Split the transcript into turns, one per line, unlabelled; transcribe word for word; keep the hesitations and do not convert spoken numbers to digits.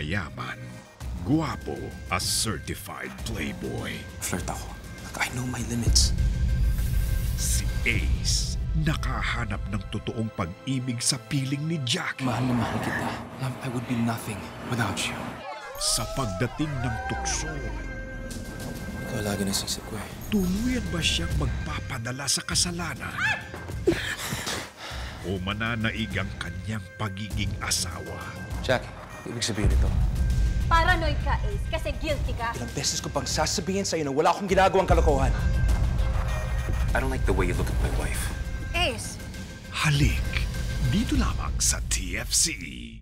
mayaman, guwapo, a certified playboy.
Flirt ako. Like, I know my limits.
Si Ace, nakahanap ng totoong pag-ibig sa piling ni Jacky.
Mahal na mahal kita. Love, I would be nothing without you.
Sa pagdating ng tukso,
Ikaw lagi nasisip ko eh.
tuluyan ba siyang magpapadala sa kasalanan? O mananaig ang kanyang pagiging asawa?
Jacky, ibig sabihin ito.
Paranoid ka, Ace, kasi guilty ka.
Ilang beses ko pang sasabihin sa'yo na wala akong ginagawang kalokohan. I don't like the way you look at my wife.
Ace!
Halik, dito lamang sa T F C.